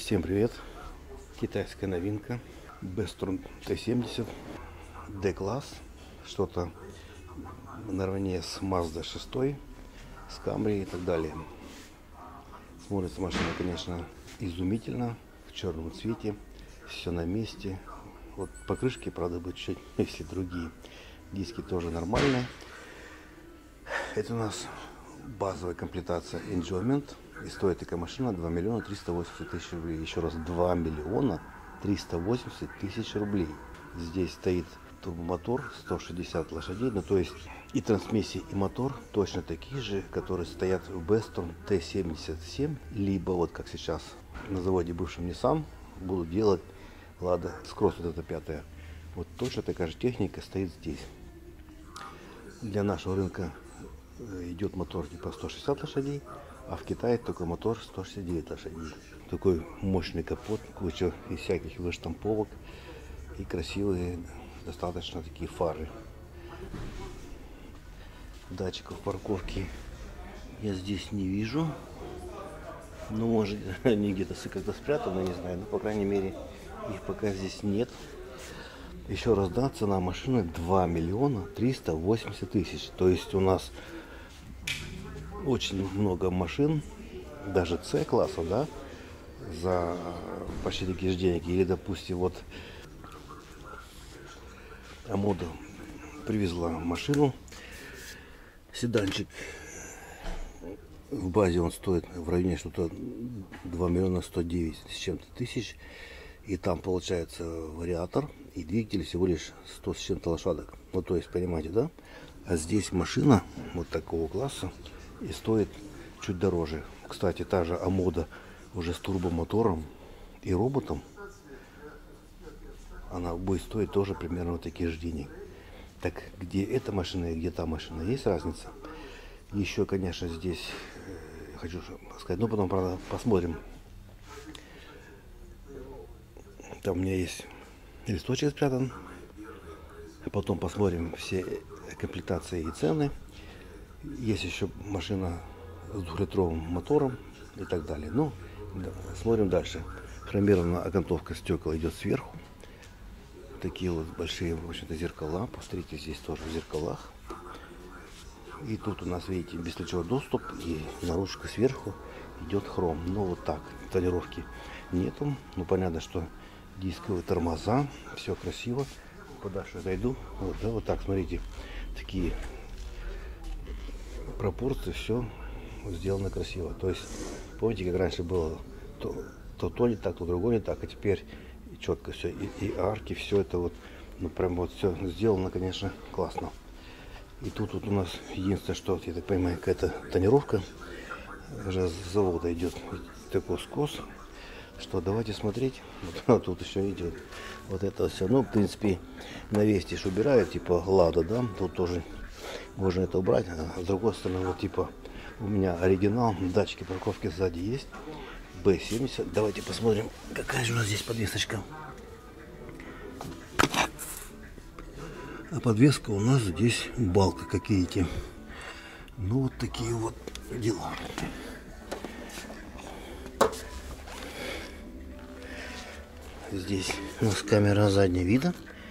Всем привет! Китайская новинка Bestron T70 D-класс. Что-то наравне с Mazda 6, с Camry и так далее. Смотрится машина, конечно, изумительно, в черном цвете, все на месте. Вот покрышки, правда, будет чуть, если другие. Диски тоже нормальные. Это у нас базовая комплектация Enjoyment. И стоит такая машина 2 миллиона 380 тысяч рублей. Еще раз, 2 миллиона 380 тысяч рублей. Здесь стоит турбомотор 160 лошадей. Ну, то есть и трансмиссия, и мотор точно такие же, которые стоят в Bestron T77. Либо, вот как сейчас на заводе бывшем Nissan, будут делать Lada Cross, вот это пятая. Вот точно такая же техника стоит здесь. Для нашего рынка идет мотор типа 160 лошадей, а в Китае только мотор 169 лошадей. Такой мощный капот, куча и всяких выштамповок и красивые достаточно такие фары. Датчиков парковки я здесь не вижу. Ну, может, они где-то как-то спрятаны, не знаю. Но, по крайней мере, их пока здесь нет. Еще раз, да, цена машины 2 миллиона 380 тысяч. То есть у нас очень много машин, даже С-класса, да, за почти такие же деньги. Или, допустим, вот Амода привезла машину, седанчик. В базе он стоит в районе что-то 2 миллиона 109 с чем-то тысяч. И там получается вариатор и двигатель всего лишь 100 с чем-то лошадок. Ну, то есть, понимаете, да? А здесь машина вот такого класса и стоит чуть дороже. Кстати, та же Амода уже с турбомотором и роботом, она будет стоить тоже примерно вот таких же денег. Так где эта машина и где та машина, есть разница? Еще, конечно, здесь хочу сказать, но потом, правда, посмотрим. Там у меня есть листочек спрятан. А потом посмотрим все комплектации и цены. Есть еще машина с 2-литровым мотором и так далее. Ну, да, смотрим дальше. Хромированная окантовка стекол идет сверху. Такие вот большие, в общем-то, зеркала. Посмотрите, здесь тоже в зеркалах. И тут у нас, видите, бесключевой доступ. И наружка сверху идет хром. Ну, вот так. Тонировки нету. Ну, понятно, что дисковые тормоза. Все красиво. Подальше зайду. Вот, да, вот так, смотрите. Такие пропорции, все сделано красиво. То есть, помните, как раньше было, то не так, то другое не так, а теперь четко все, и арки, все это вот, ну прям вот все сделано, конечно, классно. И тут вот у нас единственное, что, я так понимаю, какая-то тонировка уже с завода идет, такой скос, что давайте смотреть. Вот тут еще идет вот это все. Ну, в принципе, на Вести ж убирают, типа Лада, да, тут тоже можно это убрать. А с другой стороны, вот типа у меня оригинал, датчики парковки сзади есть, B70. Давайте посмотрим, какая же у нас здесь подвесочка. А подвеска у нас здесь балка какие-то. Ну, вот такие вот дела. Здесь у нас камера заднего вида.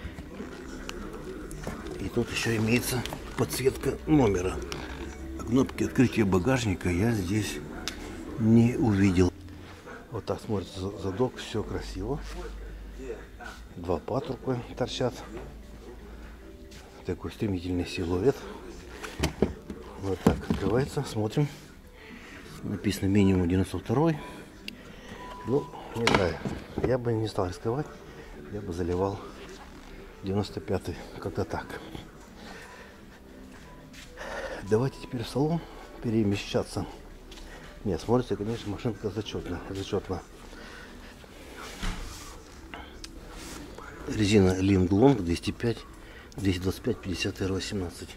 И тут еще имеется подсветка номера. Кнопки открытия багажника я здесь не увидел. Вот так смотрится задок, все красиво. Два патрубка торчат. Такой стремительный силуэт. Вот так открывается, смотрим. Написано минимум 92. Ну, не знаю, я бы не стал рисковать, я бы заливал 95-й, как-то так. Давайте теперь в салон перемещаться. Нет, смотрите, конечно, машинка зачетно. Резина Linglong 205, 225, 50 R18.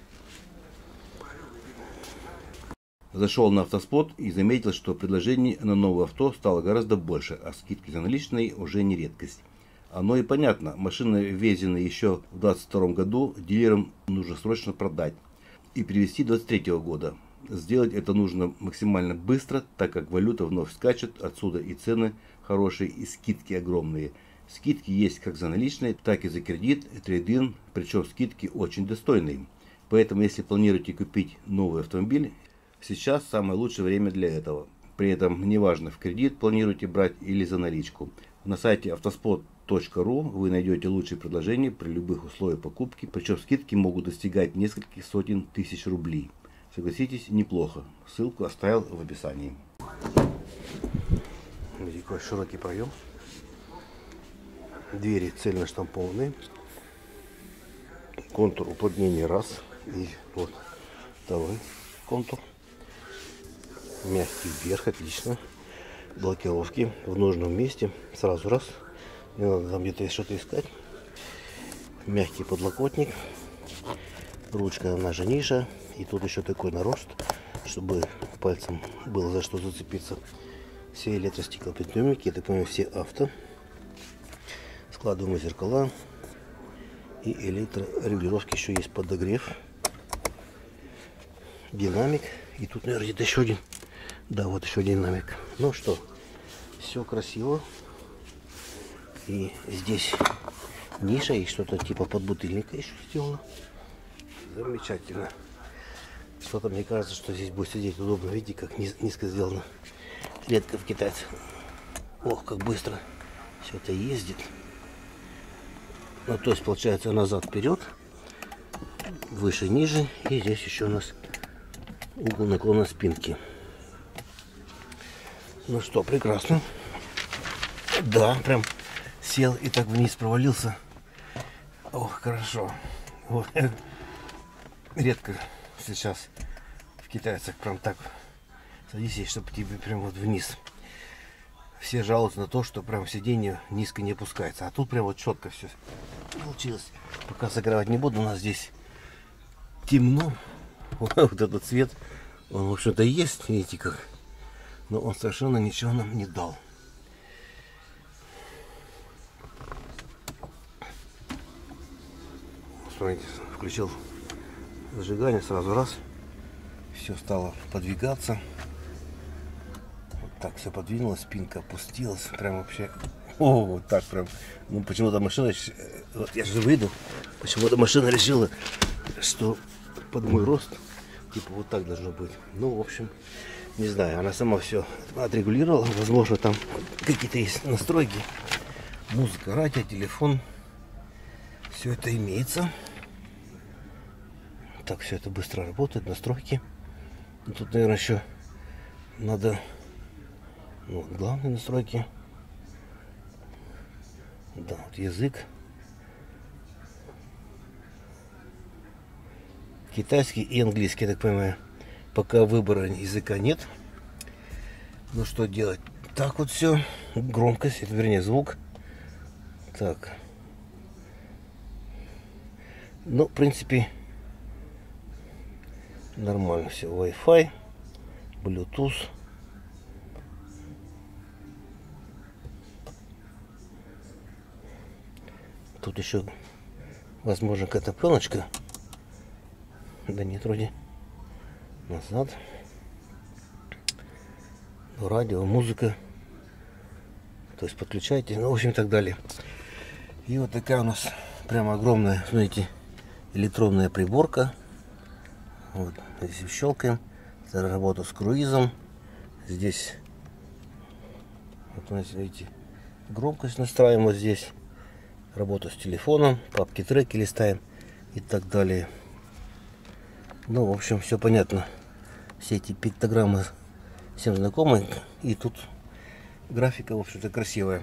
Зашел на автоспот и заметил, что предложений на новое авто стало гораздо больше, а скидки за наличные уже не редкость. Оно и понятно, машины, ввезенные еще в 2022 году, дилерам нужно срочно продать и привезти 2023 года. Сделать это нужно максимально быстро, так как валюта вновь скачет, отсюда и цены хорошие и скидки огромные. Скидки есть как за наличные, так и за кредит, трейд-ин, причем скидки очень достойные. Поэтому, если планируете купить новый автомобиль, сейчас самое лучшее время для этого. При этом неважно, в кредит планируете брать или за наличку. На сайте автоспот.ру вы найдете лучшие предложения при любых условиях покупки, причем скидки могут достигать нескольких сотен тысяч рублей. Согласитесь, неплохо. Ссылку оставил в описании. Видите, какой широкий проем. Двери цельно штампованные. Контур уплотнения раз. И вот второй контур. Мягкий вверх, отлично. Блокировки в нужном месте. Сразу раз. Не надо там где-то что-то искать. Мягкий подлокотник. Ручка, она же ниже. И тут еще такой нарост, чтобы пальцем было за что зацепиться. Все электростеклоподъемники, я так понимаю, все авто. Складываемые зеркала. И электрорегулировки, еще есть подогрев. Динамик. И тут, наверное, где-то еще один. Да, вот еще динамик. Ну что, все красиво. И здесь ниша и что-то типа подбутыльника еще сделано. Замечательно. Что-то мне кажется, что здесь будет сидеть удобно. Видите, как низко сделано. Редко в китайцах. Ох, как быстро все это ездит. Ну, то есть, получается, назад, вперед. Выше, ниже. И здесь еще у нас угол наклона спинки. Ну что, прекрасно. Да, прям сел и так вниз провалился. Ох, хорошо. Вот. Редко сейчас в китайцах прям так садись, чтобы тебе прям вот вниз. Все жалуются на то, что прям сиденье низко не опускается. А тут прям вот четко все получилось. Пока согревать не буду, у нас здесь темно. Вот этот цвет, он в общем-то есть, видите как. Но он совершенно ничего нам не дал. Смотрите, включил зажигание, сразу раз. Все стало подвигаться. Вот так все подвинулось, спинка опустилась. Прям вообще. О, вот так прям. Ну почему-то машина. Вот я же выйду. Почему-то машина решила, что под мой рост. Типа вот так должно быть. Ну, в общем, не знаю. Она сама все отрегулировала. Возможно, там какие-то есть настройки. Музыка, радио, телефон. Все это имеется. Так, все это быстро работает, настройки. И тут, наверное, еще надо, ну, главные настройки. Да, вот язык. Китайский и английский, я так понимаю. Пока выбора языка нет. Ну, что делать? Так вот все. Громкость, это, вернее, звук. Так. Ну, в принципе, нормально все. Wi-Fi, Bluetooth. Тут еще, возможно, какая-то пленочка. Да нет, вроде. Назад. Радио, музыка. То есть подключайте, ну, в общем, и так далее. И вот такая у нас прямо огромная, смотрите, электронная приборка. Вот, здесь щелкаем. За работу с круизом. Здесь, вот, видите, громкость настраиваем вот здесь. Работу с телефоном, папки, треки листаем и так далее. Ну, в общем, все понятно. Все эти пиктограммы всем знакомы. И тут графика, в общем-то, красивая.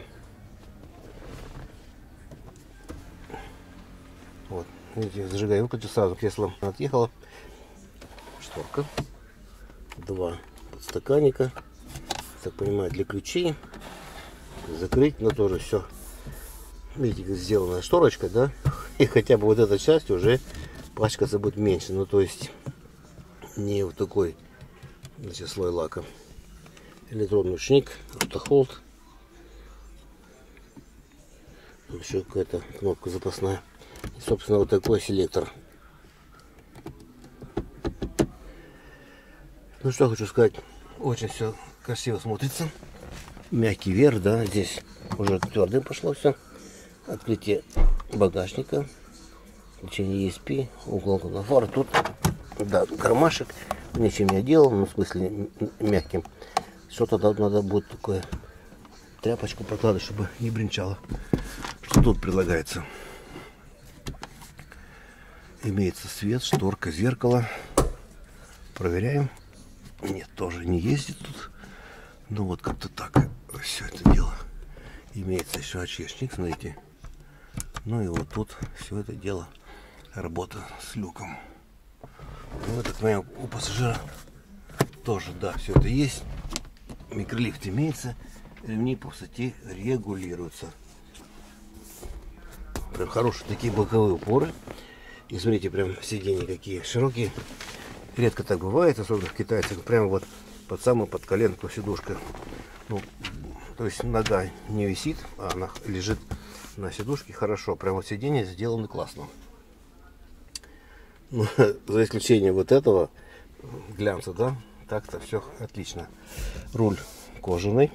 Вот, видите, зажигаю, выключу сразу, кресло отъехало. Шторка. Два подстаканника. Так понимаю, для ключей. Закрыть, но тоже все. Видите, как сделана шторочка, да? И хотя бы вот эта часть уже пачкаться будет меньше. Ну, то есть не вот такой, значит, слой лака. Электронный ручник, автохолд. Тут еще какая-то кнопка запасная. И, собственно, вот такой селектор. Ну, что хочу сказать. Очень все красиво смотрится. мягкий верх, да, здесь уже твердым пошло все. Открытие багажника, включение ESP, уголка на фар. Тут, да, кармашек, ничем не делал, ну, в смысле мягким. Что-то надо будет такое, тряпочку прокладывать, чтобы не бренчало. Что тут предлагается? Имеется свет, шторка, зеркало. Проверяем. Нет, тоже не ездит тут. Ну вот как-то так все это дело. Имеется еще очечник, смотрите. Ну и вот тут все это дело. Работа с люком. Ну, это, понимаю, у пассажира тоже, да, все это есть. Микролифт имеется. Ремни по высоте регулируются. Прям хорошие такие боковые упоры. И смотрите, прям сиденья какие широкие. Редко так бывает, особенно в китайцах. Прямо вот под коленку сидушка. Ну, то есть нога не висит, а она лежит на сидушке хорошо. Прям вот сиденья сделаны классно. Ну, за исключением вот этого глянца, да, так-то все отлично. Руль кожаный.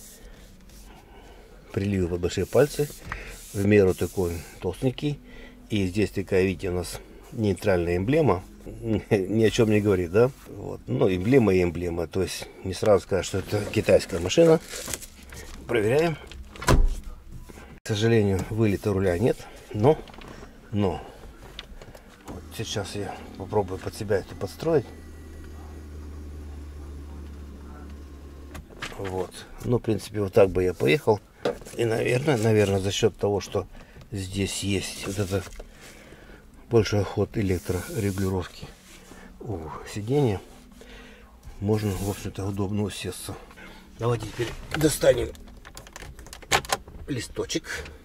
Приливы под большие пальцы. В меру такой толстенький. И здесь такая, видите, у нас нейтральная эмблема. Ни о чем не говорит, да? Вот. Ну, эмблема и эмблема. То есть не сразу сказать, что это китайская машина. Проверяем. К сожалению, вылета руля нет. Но вот сейчас я попробую под себя это подстроить. Вот. Ну, в принципе, вот так бы я поехал. И, наверное, за счет того, что здесь есть вот это большой ход электрорегулировки у сиденья, можно, в общем-то, удобно усесться. Давайте теперь достанем листочек.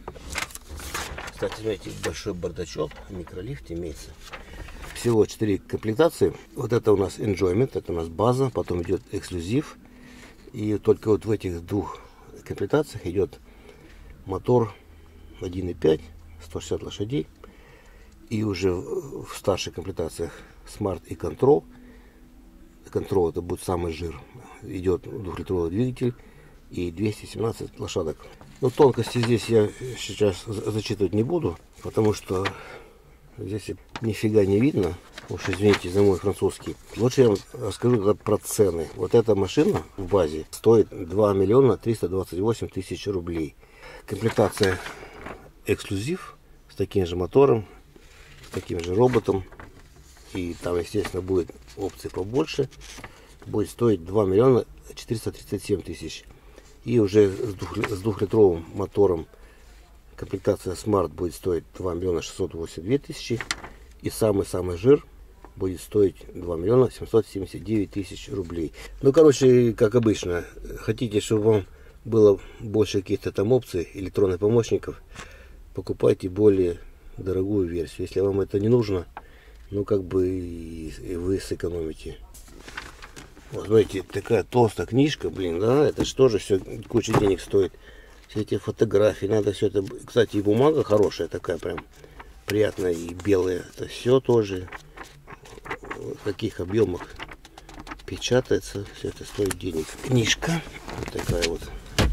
Кстати, знаете, большой бардачок, микролифт имеется. Всего 4 комплектации. Вот это у нас Enjoyment, это у нас база, потом идет эксклюзив. И только вот в этих двух комплектациях идет мотор 1.5, 160 лошадей. И уже в старших комплектациях Smart и Control. Control это будет самый жир. Идет 2-литровый двигатель и 217 лошадок. Но тонкости здесь я сейчас зачитывать не буду, потому что здесь нифига не видно. Уж извините за мой французский. Лучше я вам расскажу про цены. Вот эта машина в базе стоит 2 миллиона 328 тысяч рублей. Комплектация эксклюзив с таким же мотором, с таким же роботом. И там, естественно, будет опции побольше. Будет стоить 2 миллиона 437 тысяч. И уже с 2-литровым мотором комплектация Smart будет стоить 2 миллиона 682 тысячи. И самый жир будет стоить 2 миллиона 779 тысяч рублей. Ну, короче, как обычно, хотите, чтобы вам было больше каких-то там опций, электронных помощников, покупайте более дорогую версию. Если вам это не нужно, ну, как бы и вы сэкономите. Вот, смотрите, такая толстая книжка, блин, да, это же тоже все куча денег стоит. Все эти фотографии, надо все это. Кстати, и бумага хорошая такая, прям приятная, и белая. Это все тоже в каких объемах печатается, все это стоит денег. Книжка вот такая вот.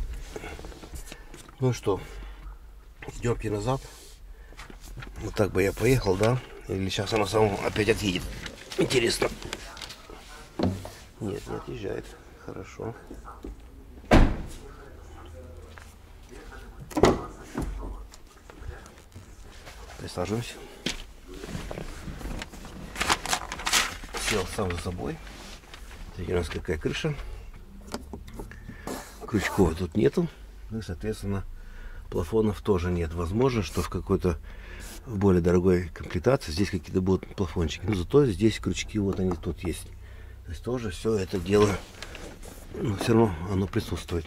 Ну что, идемте назад. Вот так бы я поехал, да? Или сейчас она сама опять отъедет? Интересно. Нет, не отъезжает. Хорошо. Присаживаюсь. Сел сам за собой. Смотрите, у нас какая крыша. Крючков тут нету. Ну и, соответственно, плафонов тоже нет. Возможно, что в какой-то более дорогой комплектации здесь какие-то будут плафончики. Но зато здесь крючки, вот они тут есть. То есть тоже все это дело, но все равно оно присутствует.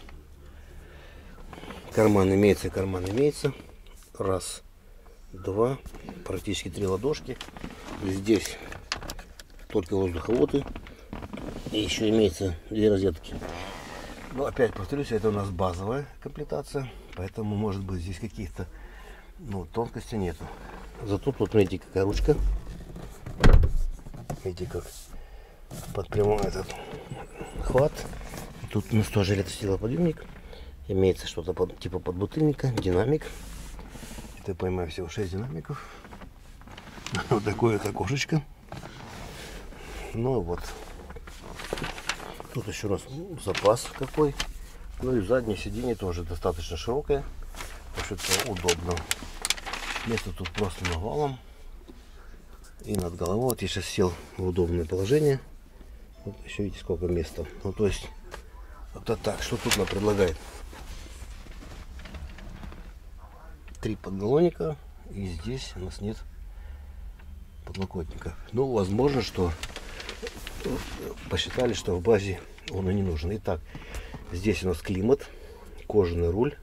Карман имеется. Раз, два, практически 3 ладошки. Здесь только воздуховоды. И еще имеется 2 розетки. Но опять повторюсь, это у нас базовая комплектация. Поэтому, может быть, здесь каких-то тонкостей нету. Зато тут, смотрите, какая ручка. Видите, как под прямой этот хват. Тут у нас тоже электростеклоподъемник. Имеется что-то типа подбутыльника, динамик. Это, поймаю, всего 6 динамиков. Вот такое вот окошечко. Ну вот. Тут еще раз запас какой. Ну и заднее сиденье тоже достаточно широкое. Так что это удобно. Место тут просто навалом. И над головой. Вот я сейчас сел в удобное положение. Вот еще видите, сколько места. Ну то есть, вот так. Что тут нам предлагает? 3 подголовника. И здесь у нас нет подлокотника. Ну, возможно, что посчитали, что в базе он и не нужен. Итак, здесь у нас климат, кожаный руль,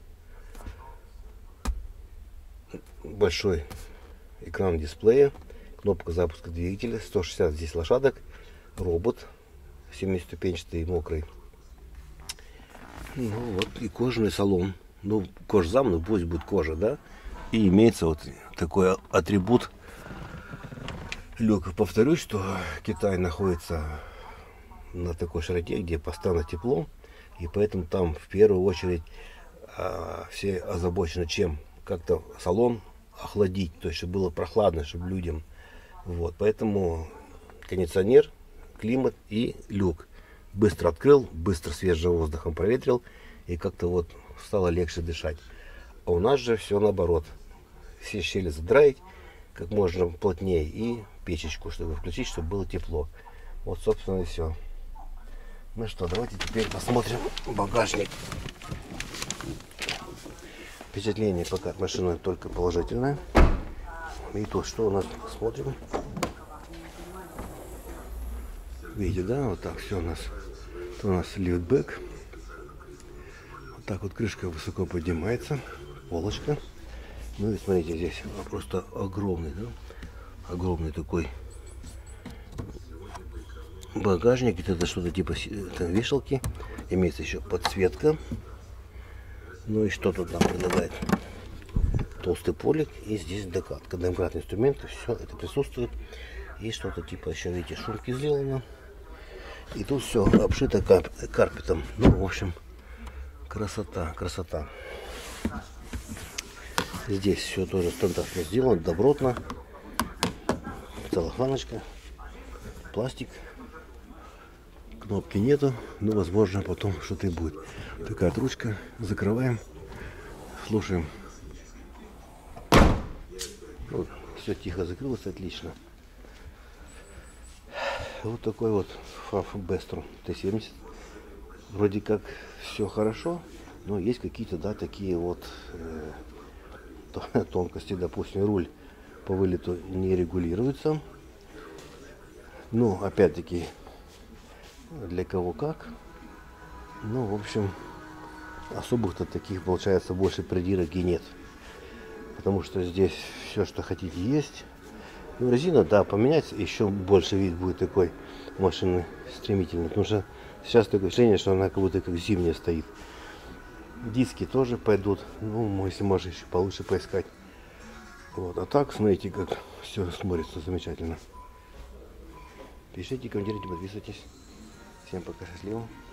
большой экран дисплея, кнопка запуска двигателя, 160 здесь лошадок, робот 7-ступенчатый мокрый. Ну вот и кожаный салон. Ну, кожзам, ну пусть будет кожа, да? И имеется вот такой атрибут люк. Повторюсь, что Китай находится на такой широте, где постоянно тепло. И поэтому там в первую очередь все озабочены чем? Как-то салон охладить, то есть чтобы было прохладно, чтобы людям. Вот, поэтому кондиционер, климат и люк. Быстро открыл, быстро свежим воздухом проветрил, и как-то вот стало легче дышать. А у нас же все наоборот. Все щели задраить как можно плотнее и печечку, чтобы включить, чтобы было тепло. Вот, собственно, и все. Ну что, давайте теперь посмотрим багажник. Впечатление пока от машины только положительное. И тут что у нас смотрим. Видите, да, вот так все у нас. Это у нас лифтбэк. Вот так вот крышка высоко поднимается, полочка. Ну и смотрите, здесь просто огромный, да, огромный такой багажник. Это что-то типа вешалки. Имеется еще подсветка. Ну и что тут нам предлагает? Толстый полик, и здесь докатка, домкратные инструменты, все это присутствует. И что-то типа еще, видите, шумки сделано. И тут все обшито карпетом. Ну, в общем, красота, красота. Здесь все тоже стандартно сделано, добротно. Целлофаночка, пластик. Кнопки нету, но возможно потом что-то и будет. Такая вот ручка, закрываем, слушаем. Вот, все тихо закрылось, отлично. Вот такой вот FAF Bestro T70. Вроде как все хорошо, но есть какие-то, да, такие вот тонкости. Допустим, руль по вылету не регулируется. Ну, опять-таки, для кого как. Ну, в общем, особых-то таких, получается, больше придирок и нет. Потому что здесь все, что хотите, есть. Ну, резина, да, поменять, еще больше вид будет такой машины стремительный. Потому что сейчас такое ощущение, что она как будто как зимняя стоит. Диски тоже пойдут. Ну, если можно еще получше поискать. Вот. А так, смотрите, как все смотрится замечательно. Пишите, комментируйте, подписывайтесь. Всем пока, счастливо.